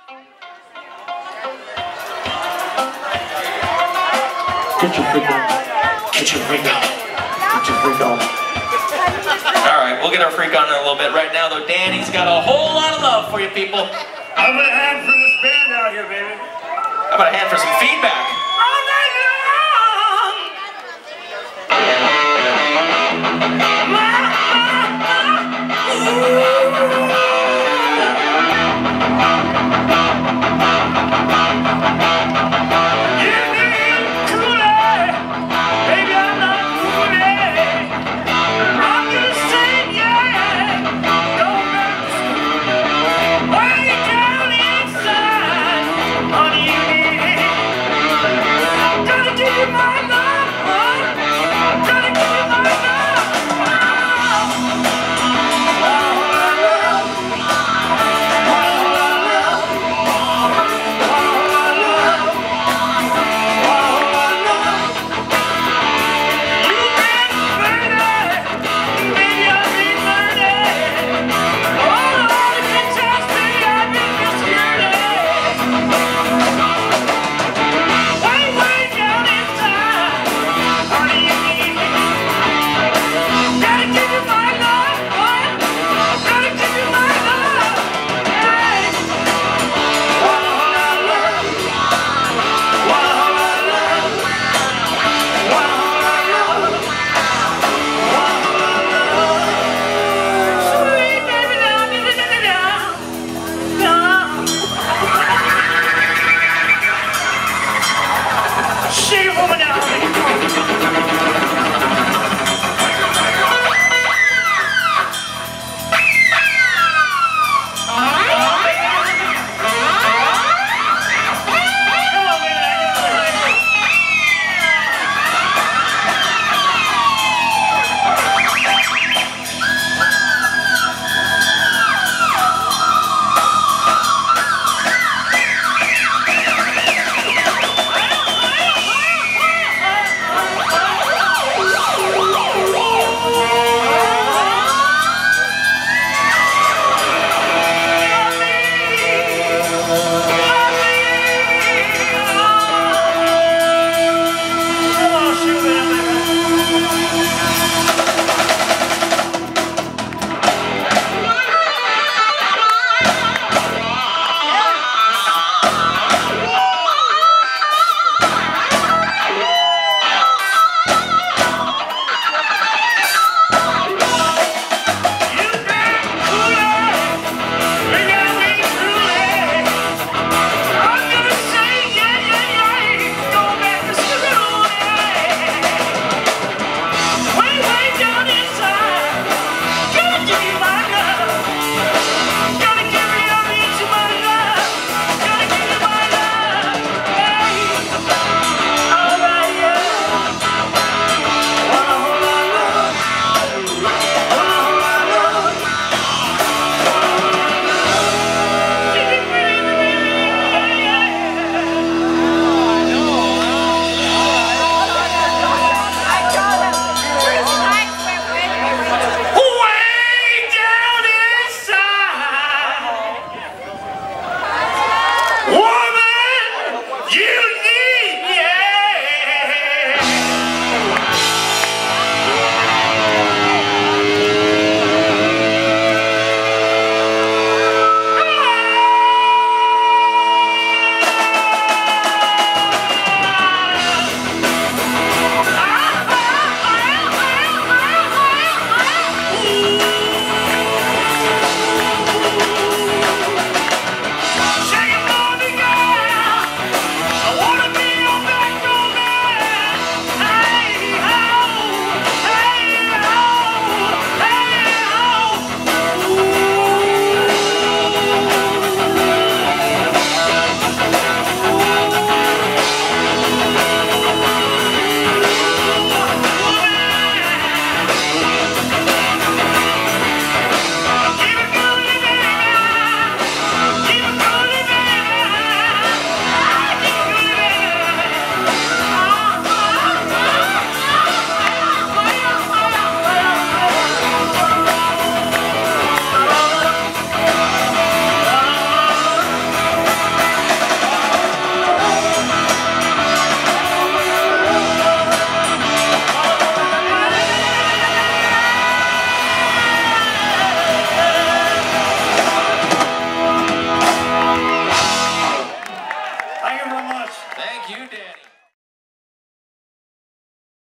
Get your freak on. Get your freak on. Get your freak on. Alright, we'll get our freak on in a little bit. Right now, though, Danny's got a whole lot of love for you people. How about a hand for this band out here, baby? How about a hand for some feedback? All night long!